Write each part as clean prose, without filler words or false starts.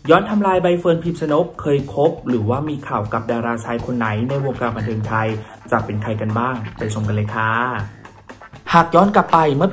ย้อนทำลายใบเฟิร์น พิมพ์ชนกเคยคบหรือว่ามีข่าวกับดาราชายคนไหนในวงการบันเทิงไทยจะเป็นใครกันบ้างไปชมกันเลยค่ะหากย้อนกลับไปเมื่อปี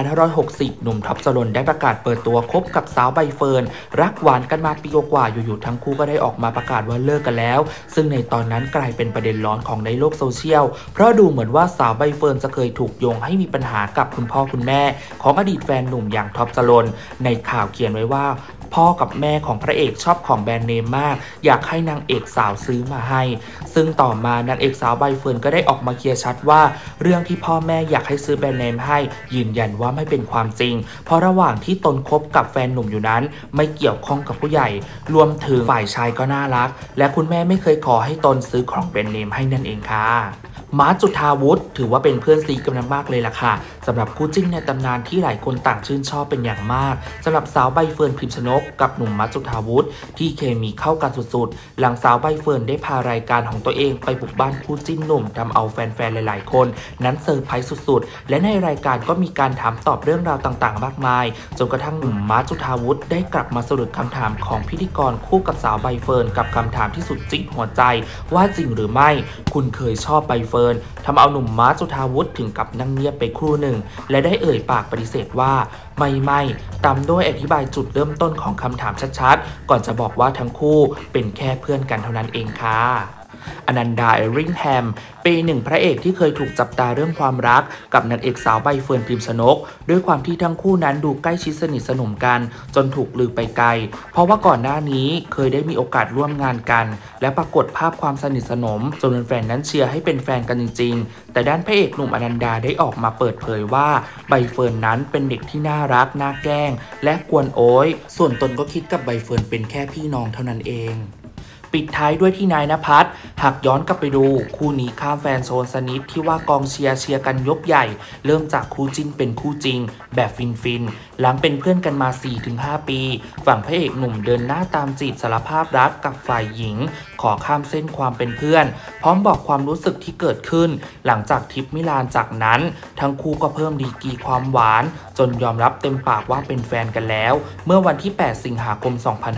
2560 หนุ่มท็อปจรนได้ประกาศเปิดตัวคบกับสาวใบเฟิร์นรักหวานกันมาปีกว่าอยู่ๆทั้งคู่ก็ได้ออกมาประกาศว่าเลิกกันแล้วซึ่งในตอนนั้นกลายเป็นประเด็นร้อนของในโลกโซเชียลเพราะดูเหมือนว่าสาวใบเฟิร์นจะเคยถูกโยงให้มีปัญหากับคุณพ่อคุณแม่ของอดีตแฟนหนุ่มอย่างท็อปจรนในข่าวเขียนไว้ว่าพ่อกับแม่ของพระเอกชอบของแบรนด์เนมมากอยากให้นางเอกสาวซื้อมาให้ซึ่งต่อมานางเอกสาวใบเฟิร์นก็ได้ออกมาเคลียร์ชัดว่าเรื่องที่พ่อแม่อยากให้ซื้อแบรนด์เนมให้ยืนยันว่าไม่เป็นความจริงเพราะระหว่างที่ตนคบกับแฟนหนุ่มอยู่นั้นไม่เกี่ยวข้องกับผู้ใหญ่รวมถึงฝ่ายชายก็น่ารักและคุณแม่ไม่เคยขอให้ตนซื้อของแบรนด์เนมให้นั่นเองค่ะมาร์ท จุฑาวุฒิถือว่าเป็นเพื่อนซีกันมากเลยล่ะค่ะสำหรับคู่จิ้นในตำนานที่หลายคนต่างชื่นชอบเป็นอย่างมากสำหรับสาวใบเฟิร์น พิมพ์ชนกกับหนุ่มมาร์ท จุฑาวุฒิที่เคมีเข้ากันสุดๆหลังสาวใบเฟิร์นได้พารายการของตัวเองไปบุกบ้านคู่จิ้นหนุ่มทำเอาแฟนๆหลายๆคนนั้นเซอร์ไพรส์สุดๆและในรายการก็มีการถามตอบเรื่องราวต่างๆมากมายจนกระทั่งหนุ่มมาร์ท จุฑาวุฒิได้กลับมาสรุปคำถามของพิธีกรคู่กับสาวใบเฟิร์นกับคำถามที่สุดจิ๊กหัวใจว่าจริงหรือไม่คุณเคยชอบใบเฟิร์นทำเอาหนุ่มมาร์ท จุฑาวุฒิถึงกับนั่งเงียบไปครู่หนึ่งและได้เอ่ยปากปฏิเสธว่าไม่ตามด้วยอธิบายจุดเริ่มต้นของคำถามชัดๆก่อนจะบอกว่าทั้งคู่เป็นแค่เพื่อนกันเท่านั้นเองค่ะอนันดา เอริงแฮมเป็นหนึ่งพระเอกที่เคยถูกจับตาเรื่องความรักกับนางเอกสาวใบเฟิร์น พิมพ์ชนกด้วยความที่ทั้งคู่นั้นดูใกล้ชิดสนิทสนมกันจนถูกลือไปไกลเพราะว่าก่อนหน้านี้เคยได้มีโอกาสร่วมงานกันและปรากฏภาพความสนิทสนมจนแฟนนั้นเชียร์ให้เป็นแฟนกันจริงๆแต่ด้านพระเอกหนุ่มอนันดาได้ออกมาเปิดเผยว่าใบเฟิร์นนั้นเป็นเด็กที่น่ารักน่าแกล้งและกวนโอยส่วนตนก็คิดกับใบเฟิร์นเป็นแค่พี่น้องเท่านั้นเองปิดท้ายด้วยที่นายณภัทรหากย้อนกลับไปดูคู่นี้ข้ามแฟนโซนสนิทที่ว่ากองเชียร์กันยกใหญ่เริ่มจากคู่จิ้นเป็นคู่จริงแบบฟินหลังเป็นเพื่อนกันมา 4-5 ปีฝั่งพระเอกหนุ่มเดินหน้าตามจีบสารภาพรักกับฝ่ายหญิงขอข้ามเส้นความเป็นเพื่อนพร้อมบอกความรู้สึกที่เกิดขึ้นหลังจากทริปมิลานจากนั้นทั้งคู่ก็เพิ่มดีกรีความหวานจนยอมรับเต็มปากว่าเป็นแฟนกันแล้วเมื่อวันที่ 8 สิงหาคม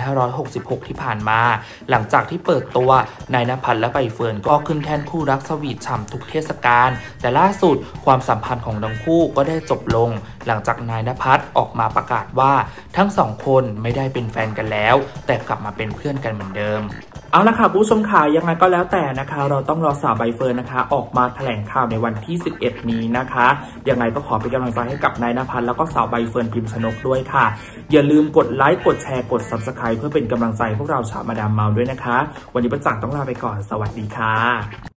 2566 ที่ผ่านมาหลังจากที่เปิดตัวนายณภัทรและใบเฟิร์นก็ขึ้นแท่นคู่รักสวีทฉ่ำทุกเทศกาลแต่ล่าสุดความสัมพันธ์ของทั้งคู่ก็ได้จบลงหลังจากนายณภัทรออกมาประกาศว่าทั้งสองคนไม่ได้เป็นแฟนกันแล้วแต่กลับมาเป็นเพื่อนกันเหมือนเดิมเอาละค่ะผู้ชมค่ะยังไงก็แล้วแต่นะคะเราต้องรอสาวใบเฟิร์นนะคะออกมาแถลงข่าวในวันที่ 11 นี้นะคะยังไงก็ขอเป็นกำลังใจให้กับนายณภัทรแล้วก็สาวใบเฟิร์น พิมพ์ชนกด้วยค่ะอย่าลืมกดไลค์กดแชร์กด Subscribe เพื่อเป็นกำลังใจพวกเราชาวมาดามเมาด้วยนะคะวันนี้ประจักษ์ต้องลาไปก่อนสวัสดีค่ะ